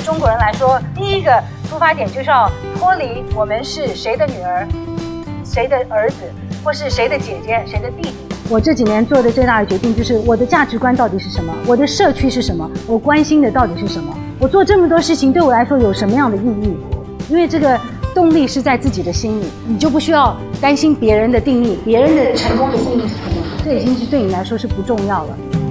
中国人来说，第一个出发点就是要脱离我们是谁的女儿、谁的儿子，或是谁的姐姐、谁的弟弟。我这几年做的最大的决定就是我的价值观到底是什么，我的社区是什么，我关心的到底是什么，我做这么多事情对我来说有什么样的意义？因为这个动力是在自己的心里，你就不需要担心别人的定义，别人的成功的定义是什么，这已经是对你来说是不重要了。